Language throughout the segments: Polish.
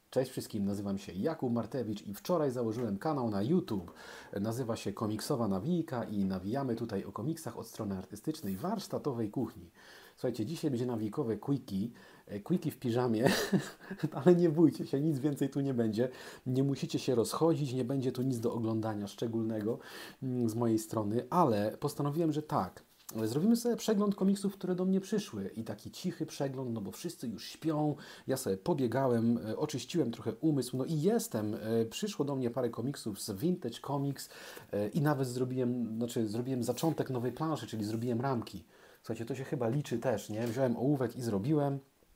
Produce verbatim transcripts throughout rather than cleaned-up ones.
Cześć wszystkim, nazywam się Jakub Martewicz i wczoraj założyłem kanał na YouTube. Nazywa się Komiksowa Nawijka i nawijamy tutaj o komiksach od strony artystycznej, warsztatowej kuchni. Słuchajcie, dzisiaj będzie nawijkowe quickie, quickie w piżamie, ale nie bójcie się, nic więcej tu nie będzie. Nie musicie się rozchodzić, nie będzie tu nic do oglądania szczególnego z mojej strony, ale postanowiłem, że tak. Zrobimy sobie przegląd komiksów, które do mnie przyszły i taki cichy przegląd, no bo wszyscy już śpią, ja sobie pobiegałem, oczyściłem trochę umysł, no i jestem. Przyszło do mnie parę komiksów z Vintage Comics i nawet zrobiłem, znaczy zrobiłem zaczątek nowej planszy, czyli zrobiłem ramki. Słuchajcie, to się chyba liczy też, nie? Wziąłem ołówek i zrobiłem.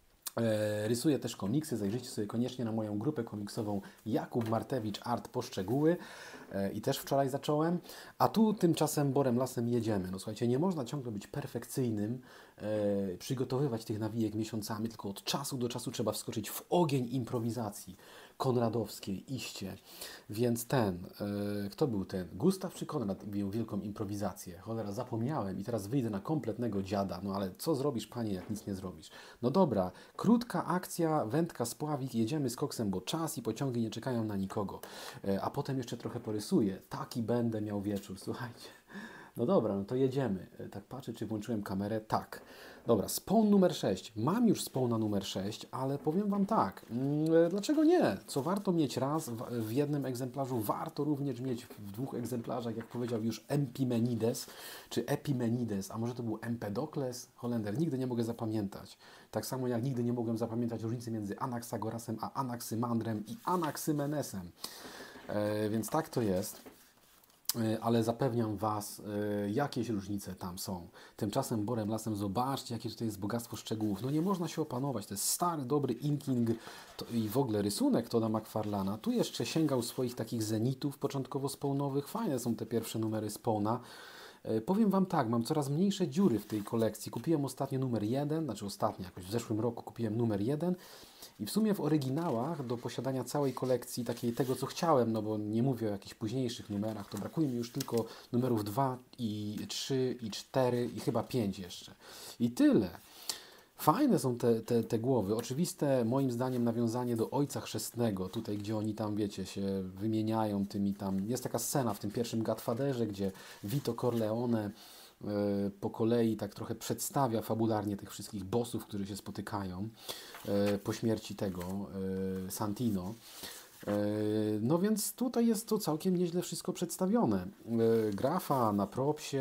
E, rysuję też komiksy, zajrzyjcie sobie koniecznie na moją grupę komiksową Jakub Martewicz Art Poszczegóły e, i też wczoraj zacząłem, a tu tymczasem borem lasem jedziemy. No słuchajcie, nie można ciągle być perfekcyjnym, e, przygotowywać tych nawijek miesiącami, tylko od czasu do czasu trzeba wskoczyć w ogień improwizacji konradowskiej, iście. Więc ten, e, kto był ten? Gustaw czy Konrad miał wielką improwizację? Cholera, zapomniałem i teraz wyjdę na kompletnego dziada. No ale co zrobisz, panie, jak nic nie zrobisz? No dobra, krótka akcja, wędka, spławik, jedziemy z koksem, bo czas i pociągi nie czekają na nikogo. E, a potem jeszcze trochę porysuję. Taki będę miał wieczór, słuchajcie. No dobra, no to jedziemy. E, tak patrzę, czy włączyłem kamerę. Tak. Dobra, spawn numer sześć. Mam już spawna numer sześć, ale powiem Wam tak. mm, Dlaczego nie? Co warto mieć raz w, w jednym egzemplarzu, warto również mieć w dwóch egzemplarzach, jak powiedział już Empimenides, czy Epimenides, a może to był Empedokles? Holender, nigdy nie mogę zapamiętać. Tak samo jak nigdy nie mogłem zapamiętać różnicy między Anaxagorasem a Anaxymandrem i Anaxymenesem. E, więc tak to jest. Ale zapewniam Was, jakieś różnice tam są. Tymczasem borem lasem zobaczcie, jakie tutaj jest bogactwo szczegółów. No nie można się opanować. To jest stary, dobry inking to i w ogóle rysunek Todda McFarlane'a. Tu jeszcze sięgał swoich takich zenitów początkowo spawnowych. Fajne są te pierwsze numery spawna. Powiem Wam tak, mam coraz mniejsze dziury w tej kolekcji. Kupiłem ostatnio numer jeden, znaczy ostatnio, jakoś w zeszłym roku kupiłem numer jeden i w sumie w oryginałach do posiadania całej kolekcji, takiej tego co chciałem, no bo nie mówię o jakichś późniejszych numerach, to brakuje mi już tylko numerów dwa i trzy i cztery i chyba pięć jeszcze. I tyle. Fajne są te, te, te głowy. Oczywiste, moim zdaniem, nawiązanie do Ojca Chrzestnego, tutaj gdzie oni tam, wiecie, się wymieniają tymi tam. Jest taka scena w tym pierwszym Godfatherze, gdzie Vito Corleone y, po kolei tak trochę przedstawia fabularnie tych wszystkich bossów, którzy się spotykają y, po śmierci tego y, Santino. No więc tutaj jest to całkiem nieźle wszystko przedstawione. Grafa na propsie,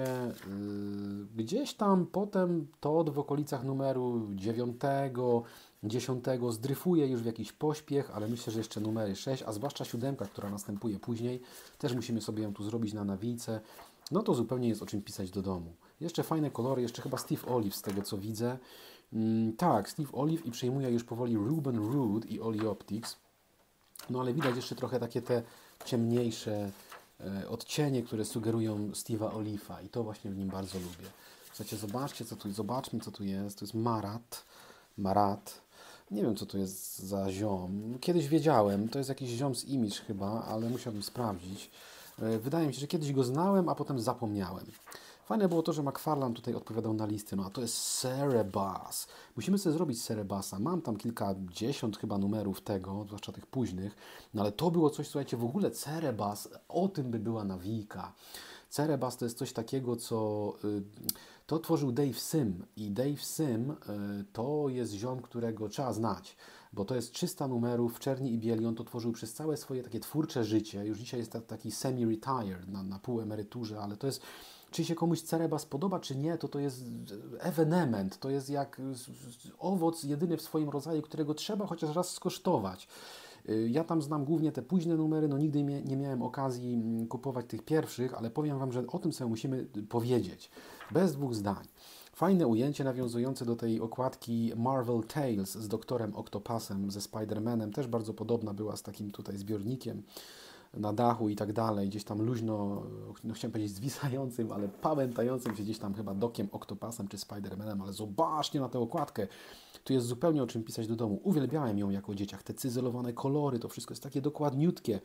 gdzieś tam potem Todd w okolicach numeru dziewiątego, dziesiątego zdryfuje już w jakiś pośpiech, ale myślę, że jeszcze numery sześć, a zwłaszcza siódemka, która następuje później, też musimy sobie ją tu zrobić na nawijce, no to zupełnie jest o czym pisać do domu. Jeszcze fajne kolory, jeszcze chyba Steve Olive z tego co widzę. Tak, Steve Olive i przejmuje już powoli Ruben Root i Oli Optics. No ale widać jeszcze trochę takie te ciemniejsze e, odcienie, które sugerują Steve'a Olive'a i to właśnie w nim bardzo lubię. Słuchajcie, zobaczcie co tu, zobaczmy co tu jest. To jest Marat. Marat. Nie wiem co to jest za ziom. Kiedyś wiedziałem, to jest jakiś ziom z Image chyba, ale musiałbym sprawdzić. E, wydaje mi się, że kiedyś go znałem, a potem zapomniałem. Fajne było to, że McFarlane tutaj odpowiadał na listy. No a to jest Cerebas. Musimy sobie zrobić Cerebasa. Mam tam kilkadziesiąt chyba numerów tego, zwłaszcza tych późnych. No ale to było coś, słuchajcie, w ogóle Cerebas, o tym by była nawijka. Cerebas to jest coś takiego, co... Y, to tworzył Dave Sim. I Dave Sim y, to jest ziom, którego trzeba znać. Bo to jest trzysta numerów w czerni i bieli. On to tworzył przez całe swoje takie twórcze życie. Już dzisiaj jest taki semi-retired, na, na pół emeryturze, ale to jest... Czy się komuś Cerebas podoba, czy nie, to to jest ewenement, to jest jak owoc jedyny w swoim rodzaju, którego trzeba chociaż raz skosztować. Ja tam znam głównie te późne numery, no nigdy nie miałem okazji kupować tych pierwszych, ale powiem Wam, że o tym sobie musimy powiedzieć, bez dwóch zdań. Fajne ujęcie nawiązujące do tej okładki Marvel Tales z doktorem Octopusem, ze Spider-Manem, też bardzo podobna była z takim tutaj zbiornikiem na dachu i tak dalej, gdzieś tam luźno, no chciałem powiedzieć zwisającym, ale pałętającym się gdzieś tam chyba Dokiem, Octopusem czy Spider-Manem, ale zobaczcie na tę okładkę. Tu jest zupełnie o czym pisać do domu. Uwielbiałem ją jako dzieciak, te cyzelowane kolory, to wszystko jest takie dokładniutkie.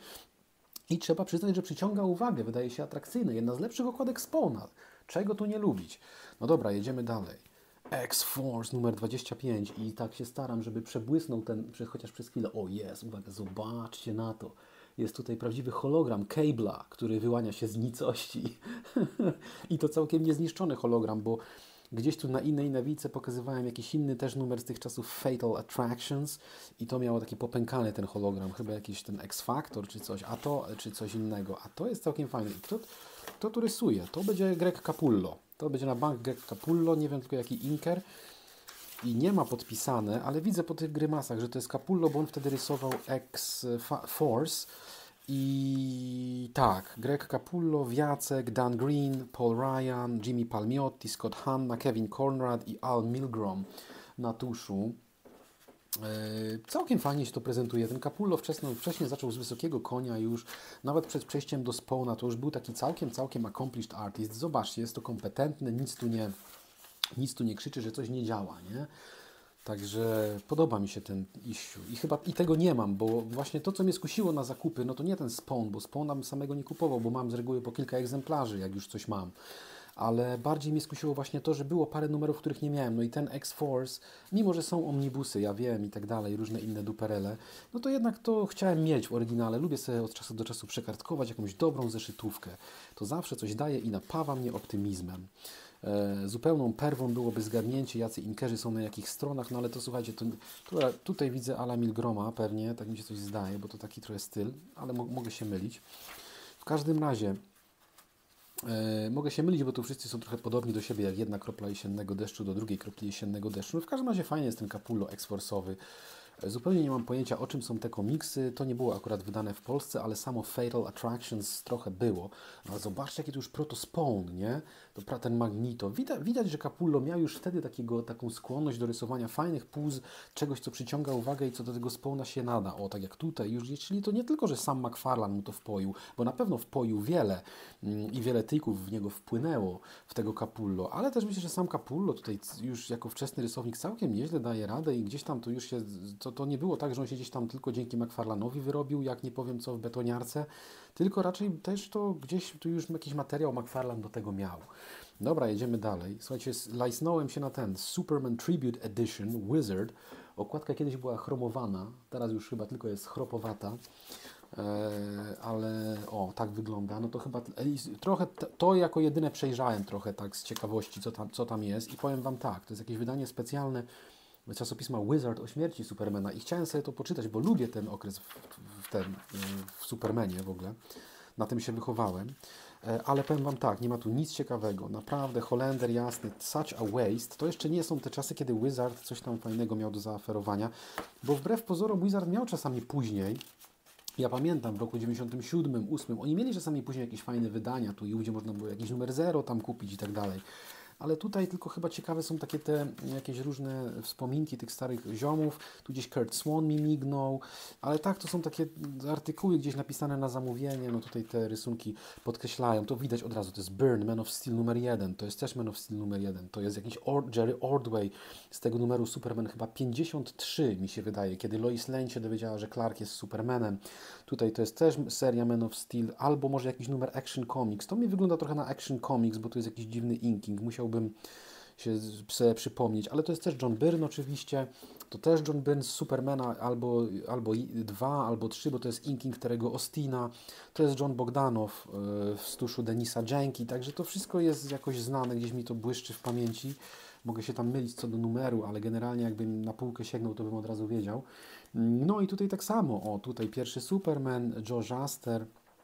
I trzeba przyznać, że przyciąga uwagę, wydaje się atrakcyjne. Jedna z lepszych okładek Spawna. Czego tu nie lubić? No dobra, jedziemy dalej. X-Force numer dwadzieścia pięć i tak się staram, żeby przebłysnął ten, chociaż przez chwilę. O jest, uwaga, zobaczcie na to. Jest tutaj prawdziwy hologram Cable'a, który wyłania się z nicości. I to całkiem niezniszczony hologram, bo gdzieś tu na innej nawice pokazywałem jakiś inny też numer z tych czasów Fatal Attractions i to miało taki popękany ten hologram, chyba jakiś ten X-Factor czy coś, a to, czy coś innego. A to jest całkiem fajne. I kto, kto tu rysuje? To będzie Greg Capullo. To będzie na bank Greg Capullo, nie wiem tylko jaki inker. I nie ma podpisane, ale widzę po tych grymasach, że to jest Capullo, bo on wtedy rysował X-Force. I tak, Greg Capullo, Wiacek, Dan Green, Paul Ryan, Jimmy Palmiotti, Scott Hanna, Kevin Conrad i Al Milgrom na tuszu. Yy, całkiem fajnie się to prezentuje. Ten Capullo wcześniej, wcześniej zaczął z wysokiego konia już, nawet przed przejściem do Spawna, to już był taki całkiem, całkiem accomplished artist. Zobaczcie, jest to kompetentny, nic tu nie, nic tu nie krzyczy, że coś nie działa, nie? Także podoba mi się ten issue. I chyba i tego nie mam, bo właśnie to, co mnie skusiło na zakupy, no to nie ten Spawn, bo Spawna bym samego nie kupował, bo mam z reguły po kilka egzemplarzy, jak już coś mam. Ale bardziej mnie skusiło właśnie to, że było parę numerów, których nie miałem. No i ten X-Force, mimo że są omnibusy, ja wiem i tak dalej, różne inne duperele, no to jednak to chciałem mieć w oryginale. Lubię sobie od czasu do czasu przekartkować jakąś dobrą zeszytówkę. To zawsze coś daje i napawa mnie optymizmem. E, zupełną perwą byłoby zgadnięcie, jacy inkerzy są na jakich stronach, no ale to słuchajcie, to, tu, tutaj widzę Ala Milgroma pewnie, tak mi się coś zdaje, bo to taki trochę styl, ale mo mogę się mylić. W każdym razie e, mogę się mylić, bo tu wszyscy są trochę podobni do siebie, jak jedna kropla jesiennego deszczu do drugiej kropli jesiennego deszczu. No w każdym razie fajnie jest ten Capullo X-Force'owy. Zupełnie nie mam pojęcia, o czym są te komiksy. To nie było akurat wydane w Polsce, ale samo Fatal Attractions trochę było. Ale zobaczcie, jaki to już proto-Spawn, nie? To ten Magneto. Widać, widać, że Capullo miał już wtedy takiego, taką skłonność do rysowania fajnych puz, czegoś, co przyciąga uwagę i co do tego Spawna się nada. O, tak jak tutaj już, czyli to nie tylko, że sam McFarlane mu to wpoił, bo na pewno wpoił wiele mm, i wiele tyków w niego wpłynęło w tego Capullo, ale też myślę, że sam Capullo tutaj już jako wczesny rysownik całkiem nieźle daje radę i gdzieś tam to już się... To, to nie było tak, że on się gdzieś tam tylko dzięki McFarlane'owi wyrobił, jak nie powiem co w betoniarce, tylko raczej też to gdzieś tu już jakiś materiał McFarlane do tego miał. Dobra, jedziemy dalej. Słuchajcie, lajsnąłem się na ten Superman Tribute Edition Wizard. Okładka kiedyś była chromowana, teraz już chyba tylko jest chropowata. Ale o, tak wygląda. No to chyba trochę to jako jedyne przejrzałem trochę tak z ciekawości, co tam, co tam jest i powiem Wam tak, to jest jakieś wydanie specjalne czasopisma Wizard o śmierci Supermana i chciałem sobie to poczytać, bo lubię ten okres w, w, ten, w Supermanie w ogóle. Na tym się wychowałem. Ale powiem Wam tak, nie ma tu nic ciekawego. Naprawdę, Holender jasny, such a waste. To jeszcze nie są te czasy, kiedy Wizard coś tam fajnego miał do zaoferowania, bo wbrew pozorom Wizard miał czasami później. Ja pamiętam w roku dziewięćdziesiątym siódmym, ósmym, oni mieli czasami później jakieś fajne wydania, tu i ówdzie można było jakiś numer zero tam kupić i tak dalej. Ale tutaj tylko chyba ciekawe są takie te jakieś różne wspominki tych starych ziomów. Tu gdzieś Curt Swan mi mignął, ale tak, to są takie artykuły gdzieś napisane na zamówienie. No tutaj te rysunki podkreślają. To widać od razu, to jest Byrne, Man of Steel numer jeden. To jest też Man of Steel numer jeden. To jest jakiś Or Jerry Ordway z tego numeru Superman chyba pięćdziesiąt trzy mi się wydaje, kiedy Lois Lane się dowiedziała, że Clark jest Supermanem. Tutaj to jest też seria Man of Steel, albo może jakiś numer Action Comics. To mi wygląda trochę na Action Comics, bo tu jest jakiś dziwny inking. Musiałbym się sobie przypomnieć, ale to jest też John Byrne oczywiście. To też John Byrne z Supermana albo, albo dwa, albo trzy, bo to jest inking Terry'ego Austina. To jest John Bogdanow w stuszu Denisa Jenki, także to wszystko jest jakoś znane, gdzieś mi to błyszczy w pamięci. Mogę się tam mylić co do numeru, ale generalnie jakbym na półkę sięgnął, to bym od razu wiedział. No i tutaj tak samo, o tutaj pierwszy Superman, Joe Shuster,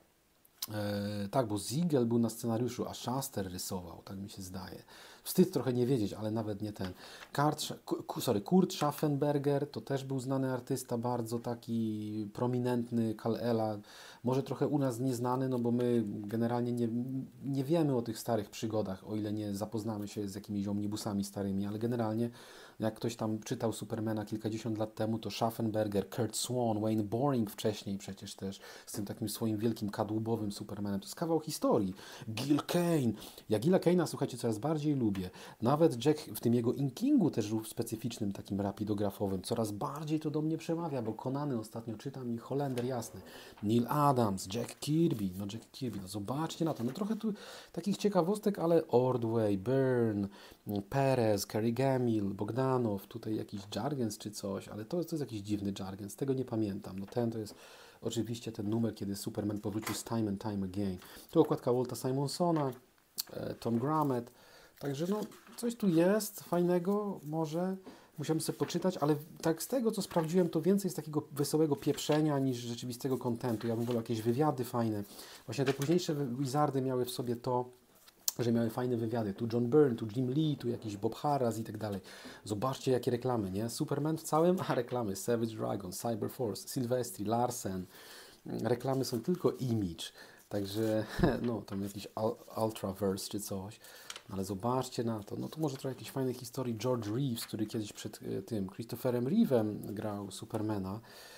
e, tak, bo Siegel był na scenariuszu, a Shuster rysował, tak mi się zdaje. Wstyd trochę nie wiedzieć, ale nawet nie ten. Kurt, sorry, Kurt Schaffenberger to też był znany artysta, bardzo taki prominentny, Kal-Ela. Może trochę u nas nieznany, no bo my generalnie nie, nie wiemy o tych starych przygodach, o ile nie zapoznamy się z jakimiś omnibusami starymi, ale generalnie jak ktoś tam czytał Supermana kilkadziesiąt lat temu, to Schaffenberger, Curt Swan, Wayne Boring wcześniej przecież też, z tym takim swoim wielkim kadłubowym Supermanem. To jest kawał historii. Gil Kane. Ja Gila Kane'a, słuchajcie, coraz bardziej lubię. Nawet Jack w tym jego inkingu też specyficznym, takim rapidografowym, coraz bardziej to do mnie przemawia, bo Konany ostatnio czytam i Holender jasny. Neil Adams, Jack Kirby, no Jack Kirby, no zobaczcie na to. No trochę tu takich ciekawostek, ale Ordway, Byrne, Perez, Kerry Gamil, Bogdanow, tutaj jakiś Jargens czy coś, ale to, to jest jakiś dziwny Jargens, tego nie pamiętam. No ten to jest oczywiście ten numer, kiedy Superman powrócił z Time and Time Again. Tu okładka Walta Simonsona, e, Tom Grummett, także no coś tu jest fajnego, może musiałem sobie poczytać, ale tak z tego, co sprawdziłem, to więcej jest takiego wesołego pieprzenia niż rzeczywistego kontentu. Ja bym wolał jakieś wywiady fajne. Właśnie te późniejsze Wizardy miały w sobie to, że miały fajne wywiady. Tu John Byrne, tu Jim Lee, tu jakiś Bob Harras i tak dalej. Zobaczcie, jakie reklamy, nie? Superman w całym, a reklamy. Savage Dragon, Cyberforce, Sylvester, Larsen. Reklamy są tylko image. Także, no, tam jakiś Ultraverse czy coś. Ale zobaczcie na to. No to może trochę jakiejś fajnej historii. George Reeves, który kiedyś przed tym Christopherem Reevem grał Supermana.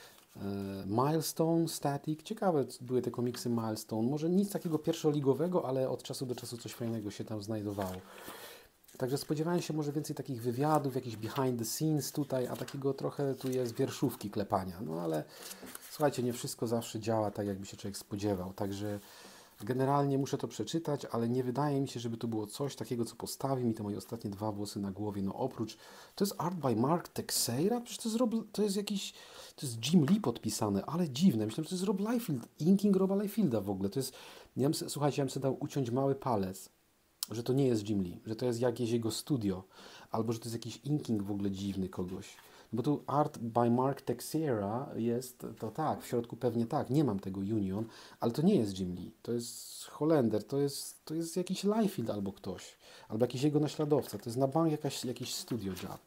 Milestone, Static, ciekawe były te komiksy Milestone, może nic takiego pierwszoligowego, ale od czasu do czasu coś fajnego się tam znajdowało. Także spodziewałem się może więcej takich wywiadów, jakichś behind the scenes tutaj, a takiego trochę tu jest wierszówki klepania. No ale słuchajcie, nie wszystko zawsze działa tak, jakby się człowiek spodziewał. Także generalnie muszę to przeczytać, ale nie wydaje mi się, żeby to było coś takiego, co postawi mi te moje ostatnie dwa włosy na głowie. No oprócz, to jest art by Mark Texeira, przecież to jest, Rob, to jest jakiś, to jest Jim Lee podpisane, ale dziwne. Myślałem, że to jest Rob Liefeld, inking Roba Liefelda w ogóle. To jest, ja bym, słuchajcie, ja bym sobie dał uciąć mały palec, że to nie jest Jim Lee, że to jest jakieś jego studio, albo że to jest jakiś inking w ogóle dziwny kogoś. Bo tu art by Mark Texeira jest, to tak, w środku pewnie tak, nie mam tego Union, ale to nie jest Jim Lee, to jest Holender, to jest, to jest jakiś Liefeld albo ktoś, albo jakiś jego naśladowca, to jest na bank jakaś, jakiś studio job.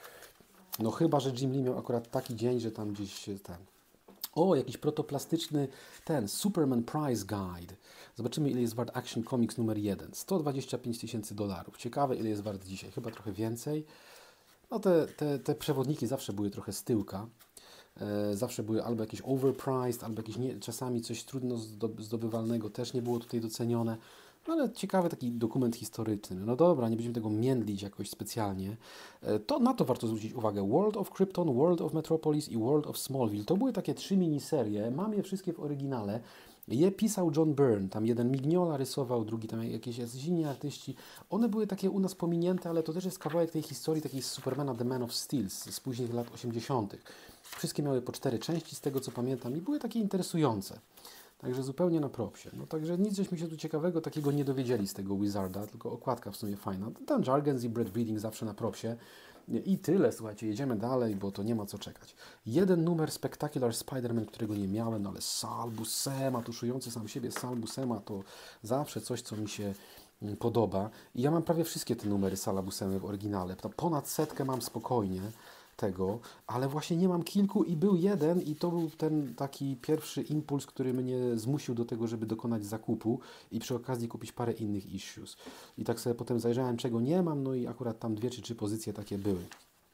No chyba, że Jim Lee miał akurat taki dzień, że tam gdzieś ten... O, jakiś protoplastyczny ten, Superman Prize Guide. Zobaczymy, ile jest wart Action Comics numer jeden. sto dwadzieścia pięć tysięcy dolarów. Ciekawe, ile jest wart dzisiaj. Chyba trochę więcej. No te, te, te przewodniki zawsze były trochę z tyłka. E, zawsze były albo jakieś overpriced, albo jakieś nie, czasami coś trudno zdobywalnego też nie było tutaj docenione. No ale ciekawy taki dokument historyczny. No dobra, nie będziemy tego międlić jakoś specjalnie. E, to na to warto zwrócić uwagę. World of Krypton, World of Metropolis i World of Smallville. To były takie trzy miniserie. Mam je wszystkie w oryginale. Je pisał John Byrne, tam jeden Mignola rysował, drugi tam jakieś inni artyści. One były takie u nas pominięte, ale to też jest kawałek tej historii takiej z Supermana The Man of Steel z, z późnych lat osiemdziesiątych. Wszystkie miały po cztery części, z tego co pamiętam, i były takie interesujące. Także zupełnie na propsie. No także nic żeśmy się tu ciekawego takiego nie dowiedzieli z tego Wizarda, tylko okładka w sumie fajna. Tam Jargens i Brad Reading zawsze na propsie. I tyle, słuchajcie, jedziemy dalej, bo to nie ma co czekać. Jeden numer Spectacular Spider-Man, którego nie miałem, no ale Sal Buscema, tuszujący sam siebie Sal Buscema, to zawsze coś, co mi się podoba. I ja mam prawie wszystkie te numery Sala Buscemy w oryginale. Ponad setkę mam spokojnie tego, ale właśnie nie mam kilku i był jeden i to był ten taki pierwszy impuls, który mnie zmusił do tego, żeby dokonać zakupu i przy okazji kupić parę innych issues. I tak sobie potem zajrzałem, czego nie mam, no i akurat tam dwie czy trzy pozycje takie były.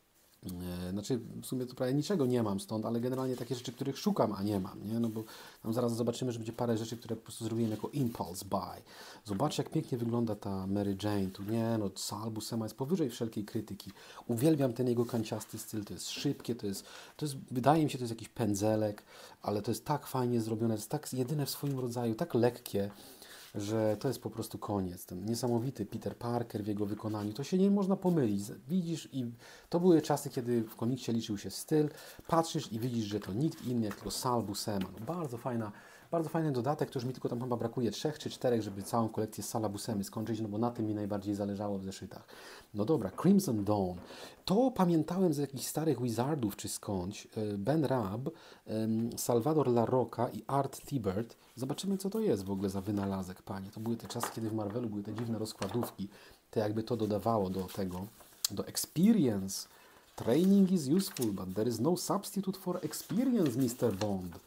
Znaczy, w sumie to prawie niczego nie mam stąd, ale generalnie takie rzeczy, których szukam, a nie mam, nie? No bo tam zaraz zobaczymy, że będzie parę rzeczy, które po prostu zrobiłem jako impulse buy. Zobaczcie, jak pięknie wygląda ta Mary Jane. Tu nie, no Sal Buscema jest powyżej wszelkiej krytyki. Uwielbiam ten jego kanciasty styl, to jest szybkie, to jest, to jest, wydaje mi się, to jest jakiś pędzelek, ale to jest tak fajnie zrobione, to jest tak jedyne w swoim rodzaju, tak lekkie, że to jest po prostu koniec. Ten niesamowity Peter Parker w jego wykonaniu, to się nie można pomylić. Widzisz, i to były czasy, kiedy w komiksie liczył się styl, patrzysz i widzisz, że to nikt inny jak tylko Sal Buscema. No, bardzo fajna, bardzo fajny dodatek, to już mi tylko tam chyba brakuje trzech czy czterech, żeby całą kolekcję Sala Buscemy skończyć, no bo na tym mi najbardziej zależało w zeszytach. No dobra, Crimson Dawn. To pamiętałem z jakichś starych Wizardów czy skądś. Ben Raab, Salvador La Roca i Art Thibert. Zobaczymy, co to jest w ogóle za wynalazek, panie. To były te czasy, kiedy w Marvelu były te dziwne rozkładówki. To jakby to dodawało do tego, do experience. Training is useful, but there is no substitute for experience, mister Bond.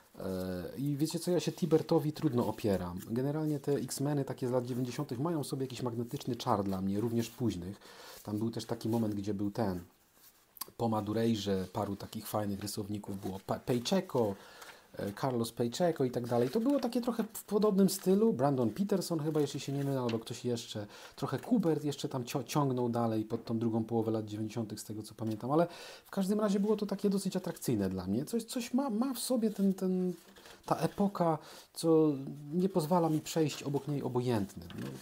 I wiecie co, ja się Tibertowi trudno opieram. Generalnie te X-Meny takie z lat dziewięćdziesiątych mają sobie jakiś magnetyczny czar dla mnie, również późnych. Tam był też taki moment, gdzie był ten po Madurejrze, paru takich fajnych rysowników było. Pacheco, Carlos Pacheco i tak dalej. To było takie trochę w podobnym stylu. Brandon Peterson chyba, jeśli się nie mylę, albo ktoś jeszcze. Trochę Kubert jeszcze tam ciągnął dalej pod tą drugą połowę lat dziewięćdziesiątych z tego co pamiętam, ale w każdym razie było to takie dosyć atrakcyjne dla mnie. Coś, coś ma, ma w sobie ten, ten, ta epoka, co nie pozwala mi przejść obok niej obojętnym. No,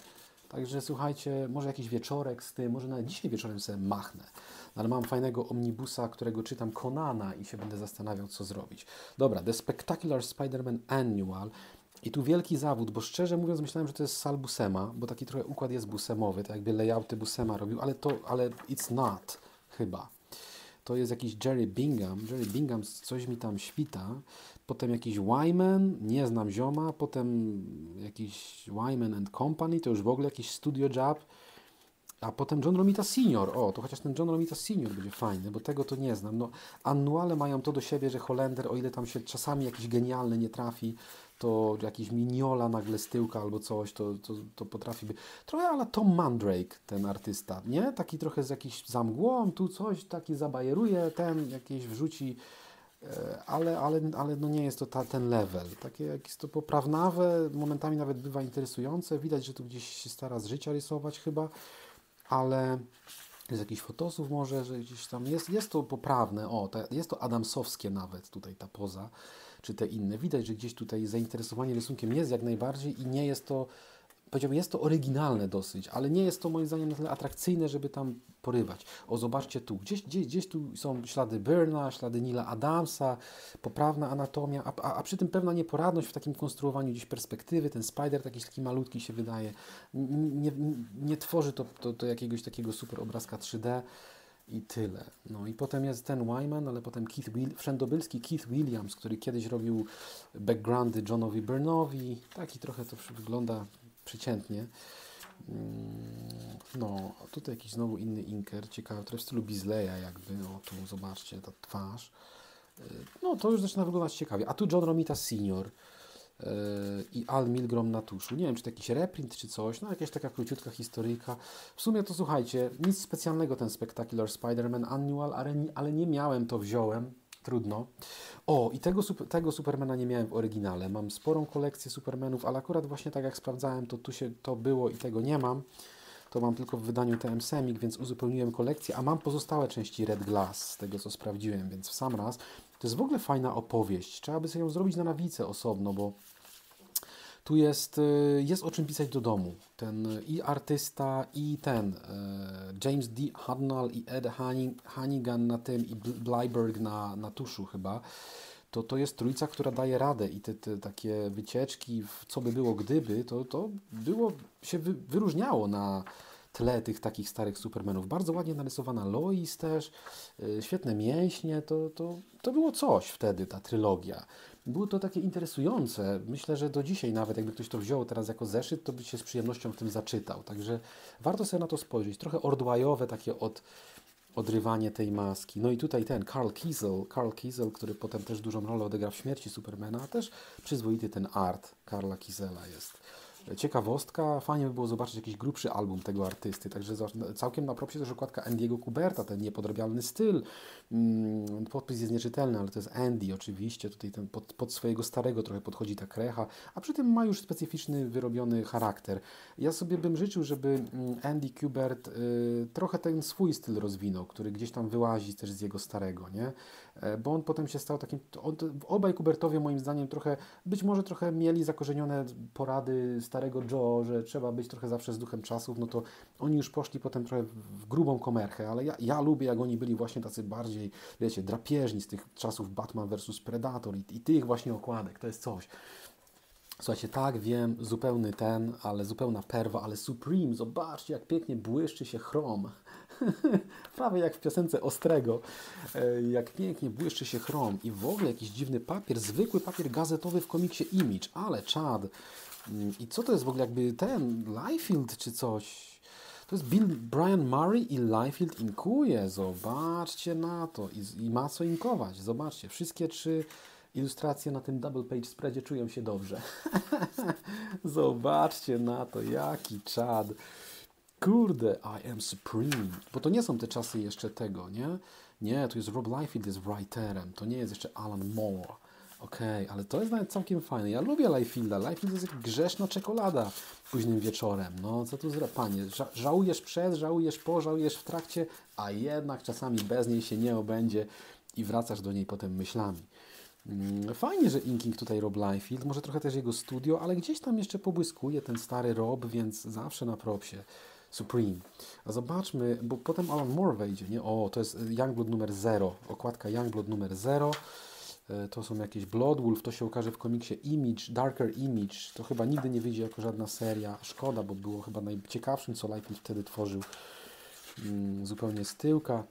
Także słuchajcie, może jakiś wieczorek z tym, może nawet dzisiaj wieczorem sobie machnę. Ale mam fajnego omnibusa, którego czytam, Conana, i się będę zastanawiał, co zrobić. Dobra, The Spectacular Spider-Man Annual. I tu wielki zawód, bo szczerze mówiąc myślałem, że to jest Sal Buscema, bo taki trochę układ jest busemowy, tak jakby layouty Buscema robił, ale to, ale it's not, chyba. To jest jakiś Jerry Bingham. Jerry Bingham coś mi tam świta. Potem jakiś Wyman, nie znam zioma. Potem jakiś Wyman and Company, to już w ogóle jakiś studio job. A potem John Romita Senior. O, to chociaż ten John Romita Senior będzie fajny, bo tego to nie znam. No, annuale mają to do siebie, że Holender, o ile tam się czasami jakiś genialny nie trafi, to jakiś Mignola nagle z tyłka albo coś, to, to, to potrafi być. Trochę ale Tom Mandrake, ten artysta, nie? Taki trochę z jakiś za mgłą, tu coś, taki zabajeruje, ten jakieś wrzuci, ale, ale, ale no nie jest to ta, ten level. Takie jakieś to poprawnawe, momentami nawet bywa interesujące. Widać, że tu gdzieś się stara z życia rysować chyba, ale z jakichś fotosów może, że gdzieś tam jest, jest to poprawne. O, to, jest to adamsowskie nawet tutaj ta poza, czy te inne. Widać, że gdzieś tutaj zainteresowanie rysunkiem jest jak najbardziej i nie jest to, powiedziałbym, jest to oryginalne dosyć, ale nie jest to moim zdaniem na tyle atrakcyjne, żeby tam porywać. O, zobaczcie tu, gdzieś, gdzieś, gdzieś tu są ślady Byrna, ślady Neila Adamsa, poprawna anatomia, a, a, a przy tym pewna nieporadność w takim konstruowaniu gdzieś perspektywy, ten Spider taki, taki malutki się wydaje, nie, nie, nie tworzy to, to, to jakiegoś takiego super obrazka trzy D i tyle. No i potem jest ten Wyman, ale potem Keith Will, wszędobylski Keith Williams, który kiedyś robił backgroundy Johnowi Byrnowi, taki trochę to wygląda przeciętnie. No, a tutaj jakiś znowu inny inker, ciekawy, trochę w stylu Beasleya jakby, o tu zobaczcie, ta twarz. No, to już zaczyna wyglądać ciekawie. A tu John Romita Senior yy, i Al Milgrom na tuszu. Nie wiem, czy to jakiś reprint, czy coś, no jakaś taka króciutka historyjka. W sumie to słuchajcie, nic specjalnego ten Spectacular Spider-Man Annual, ale, ale nie miałem, to wziąłem. Trudno. O, i tego, tego Supermana nie miałem w oryginale. Mam sporą kolekcję Supermanów, ale akurat właśnie tak jak sprawdzałem, to tu się to było i tego nie mam. To mam tylko w wydaniu T M Semik, więc uzupełniłem kolekcję, a mam pozostałe części Red Glass, z tego co sprawdziłem, więc w sam raz. To jest w ogóle fajna opowieść. Trzeba by sobie ją zrobić na nawicę osobno, bo tu jest, jest o czym pisać do domu. Ten i artysta, i ten James D. Hudnall i Ed Hannigan na tym, i Bleiberg na, na tuszu chyba. To, to jest trójca, która daje radę i te, te takie wycieczki, w co by było gdyby, to, to było, się wy, wyróżniało na tle tych takich starych Supermanów. Bardzo ładnie narysowana Lois też, yy, świetne mięśnie, to, to, to było coś wtedy, ta trylogia. Było to takie interesujące. Myślę, że do dzisiaj nawet, jakby ktoś to wziął teraz jako zeszyt, to by się z przyjemnością w tym zaczytał. Także warto sobie na to spojrzeć. Trochę ordwajowe takie od odrywanie tej maski. No i tutaj ten Karl Kiesel, Karl Kiesel, który potem też dużą rolę odegra w śmierci Supermana, a też przyzwoity ten art Karla Kiesela jest. Ciekawostka, fajnie by było zobaczyć jakiś grubszy album tego artysty, także całkiem na propsie też okładka Andy'ego Kuberta, ten niepodrobialny styl. Podpis jest nieczytelny, ale to jest Andy oczywiście, tutaj ten pod, pod swojego starego trochę podchodzi ta krecha, a przy tym ma już specyficzny, wyrobiony charakter. Ja sobie bym życzył, żeby Andy Kubert y, trochę ten swój styl rozwinął, który gdzieś tam wyłazi też z jego starego, nie? Bo on potem się stał takim, on, obaj Kubertowie moim zdaniem trochę, być może trochę mieli zakorzenione porady starego Joe, że trzeba być trochę zawsze z duchem czasów, no to oni już poszli potem trochę w grubą komerchę, ale ja, ja lubię, jak oni byli właśnie tacy bardziej, wiecie, drapieżni z tych czasów Batman versus Predator i, i tych właśnie okładek, to jest coś. Słuchajcie, tak, wiem, zupełny ten, ale zupełna perwa, ale Supreme, zobaczcie, jak pięknie błyszczy się chrom. Prawie jak w piosence Ostrego. Jak pięknie błyszczy się chrom. I w ogóle jakiś dziwny papier, zwykły papier gazetowy w komiksie Image, ale czad. I co to jest w ogóle jakby ten, Liefeld czy coś? To jest Bill Brian Murray i Liefeld inkuje. Zobaczcie na to. I, i ma co inkować. Zobaczcie, wszystkie trzy ilustracje na tym double page spreadzie czują się dobrze. Zobaczcie na to, jaki czad. Kurde, I am supreme. Bo to nie są te czasy jeszcze tego, nie? Nie, to jest Rob Liefeld, jest writerem. To nie jest jeszcze Alan Moore. Okej, okay, ale to jest nawet całkiem fajne. Ja lubię Liefelda. Liefeld jest jak grzeszna czekolada późnym wieczorem. No, co tu za panie? Ża żałujesz przed, żałujesz po, żałujesz w trakcie, a jednak czasami bez niej się nie obędzie i wracasz do niej potem myślami. Mm, Fajnie, że inking tutaj Rob Liefeld, może trochę też jego studio, ale gdzieś tam jeszcze pobłyskuje ten stary Rob, więc zawsze na propsie. Supreme. A zobaczmy, bo potem Alan Moore wejdzie, nie? O, to jest Youngblood numer zero, okładka Youngblood numer zero. E, To są jakieś Bloodwolf, to się ukaże w komiksie Image, Darker Image. To chyba nigdy nie wyjdzie jako żadna seria. Szkoda, bo było chyba najciekawszym, co Liefeld wtedy tworzył. Mm, zupełnie z tyłka.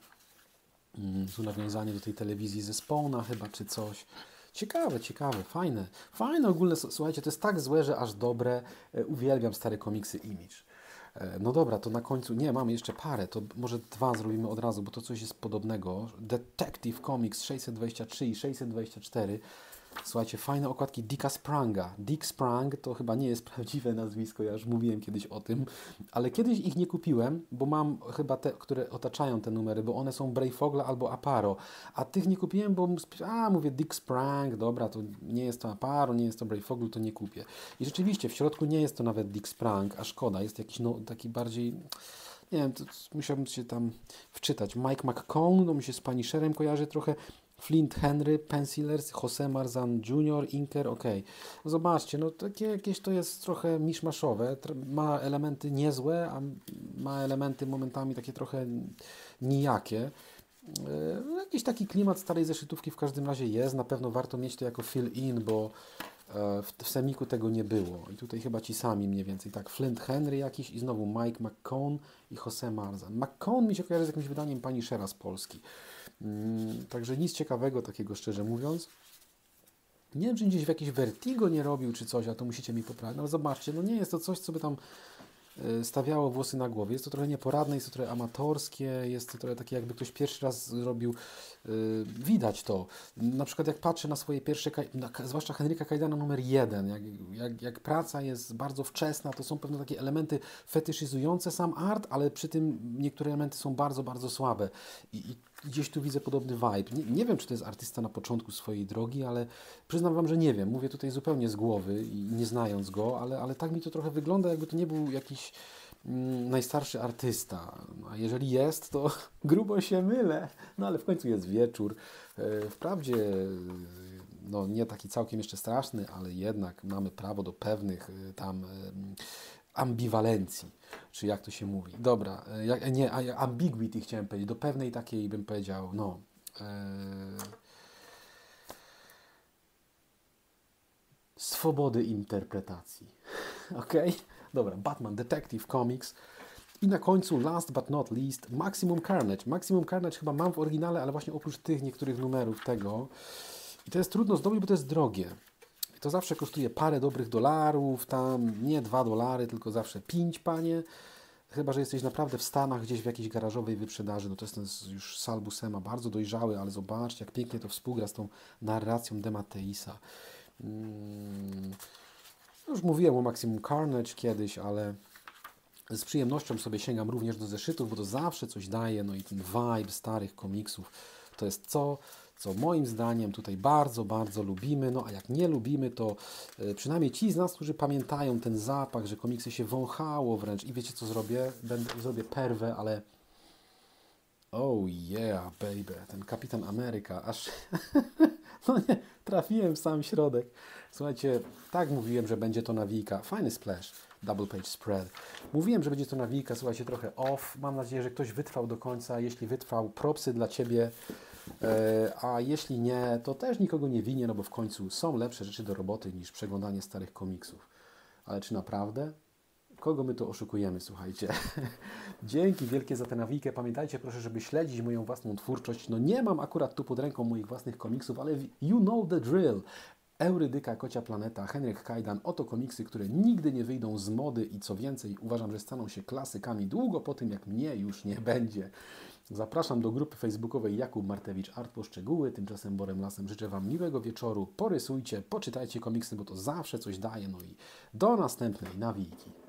Mm, Tu nawiązanie do tej telewizji ze Spawna chyba, czy coś. Ciekawe, ciekawe, fajne. Fajne ogólne, s- słuchajcie, to jest tak złe, że aż dobre. E, Uwielbiam stare komiksy Image. E, No dobra, to na końcu, nie, mamy jeszcze parę, to może dwa zrobimy od razu, bo to coś jest podobnego. Detective Comics sześćset dwadzieścia trzy i sześćset dwadzieścia cztery. Słuchajcie, fajne okładki Dicka Spranga. Dick Sprang to chyba nie jest prawdziwe nazwisko, ja już mówiłem kiedyś o tym, ale kiedyś ich nie kupiłem, bo mam chyba te, które otaczają te numery, bo one są Brayfogla albo Aparo, a tych nie kupiłem, bo a, mówię Dick Sprang, dobra, to nie jest to Aparo, nie jest to Brayfoglu, to nie kupię. I rzeczywiście w środku nie jest to nawet Dick Sprang, a szkoda, jest jakiś no, taki bardziej... Nie wiem, to, to musiałbym się tam wczytać. Mike McCone, no mi się z Punisherem kojarzy trochę. Flint Henry, Pencilers, Jose Marzan junior, Inker, ok. No zobaczcie, no takie jakieś to jest trochę miszmaszowe, tr- ma elementy niezłe, a ma elementy momentami takie trochę nijakie. E, no jakiś taki klimat starej zeszytówki w każdym razie jest, na pewno warto mieć to jako fill-in, bo e, w, w Semiku tego nie było. I tutaj chyba ci sami mniej więcej, tak, Flint Henry jakiś i znowu Mike McCone i Jose Marzan. McCone mi się kojarzy z jakimś wydaniem Punishera z Polski. Mm, Także nic ciekawego takiego, szczerze mówiąc. Nie wiem, czy gdzieś w jakieś Vertigo nie robił, czy coś, a to musicie mi poprawić. No ale zobaczcie, no nie jest to coś, co by tam e, stawiało włosy na głowie. Jest to trochę nieporadne, jest to trochę amatorskie, jest to trochę takie, jakby ktoś pierwszy raz zrobił. e, Widać to. Na przykład jak patrzę na swoje pierwsze, kaj- na, zwłaszcza Henryka Kajdana numer jeden, jak, jak, jak praca jest bardzo wczesna, to są pewne takie elementy fetyszyzujące sam art, ale przy tym niektóre elementy są bardzo, bardzo słabe. I, i gdzieś tu widzę podobny vibe. Nie, nie wiem, czy to jest artysta na początku swojej drogi, ale przyznam Wam, że nie wiem. Mówię tutaj zupełnie z głowy i nie znając go, ale, ale tak mi to trochę wygląda, jakby to nie był jakiś mm, najstarszy artysta. No, a jeżeli jest, to grubo się mylę. No ale w końcu jest wieczór. E, Wprawdzie e, no, nie taki całkiem jeszcze straszny, ale jednak mamy prawo do pewnych e, tam e, ambiwalencji, czy jak to się mówi. Dobra, e, jak, nie, a- ambiguity chciałem powiedzieć, do pewnej takiej bym powiedział, no... E, swobody interpretacji. Ok? Dobra, Batman Detective Comics. I na końcu, last but not least, Maximum Carnage. Maximum Carnage chyba mam w oryginale, ale właśnie oprócz tych niektórych numerów tego. I to jest trudno zdobyć, bo to jest drogie. I to zawsze kosztuje parę dobrych dolarów, tam nie dwa dolary, tylko zawsze pięć, panie. Chyba że jesteś naprawdę w Stanach, gdzieś w jakiejś garażowej wyprzedaży. No to jest ten już Sal Buscema, bardzo dojrzały, ale zobaczcie, jak pięknie to współgra z tą narracją Demateisa. Mm, Już mówiłem o Maximum Carnage kiedyś, ale z przyjemnością sobie sięgam również do zeszytów, bo to zawsze coś daje, no i ten vibe starych komiksów to jest co, co moim zdaniem tutaj bardzo, bardzo lubimy, no a jak nie lubimy, to e, przynajmniej ci z nas, którzy pamiętają ten zapach, że komiksy się wąchało wręcz i wiecie co zrobię? Będę, zrobię perwę, ale oh yeah, baby, ten Kapitan Ameryka, aż no nie, trafiłem w sam środek. Słuchajcie, tak mówiłem, że będzie to nawijka. Fajny splash, double page spread. Mówiłem, że będzie to nawijka, słuchajcie, trochę off. Mam nadzieję, że ktoś wytrwał do końca. Jeśli wytrwał, propsy dla Ciebie. E, A jeśli nie, to też nikogo nie winię, no bo w końcu są lepsze rzeczy do roboty niż przeglądanie starych komiksów. Ale czy naprawdę? Kogo my tu oszukujemy, słuchajcie. Dzięki wielkie za tę nawijkę. Pamiętajcie proszę, żeby śledzić moją własną twórczość. No nie mam akurat tu pod ręką moich własnych komiksów, ale you know the drill. Eurydyka, Kocia Planeta, Henryk Kajdan. Oto komiksy, które nigdy nie wyjdą z mody i co więcej uważam, że staną się klasykami długo po tym, jak mnie już nie będzie. Zapraszam do grupy facebookowej Jakub Martewicz Art po szczegóły. Tymczasem Borem Lasem życzę Wam miłego wieczoru. Porysujcie, poczytajcie komiksy, bo to zawsze coś daje. No i do następnej nawijki.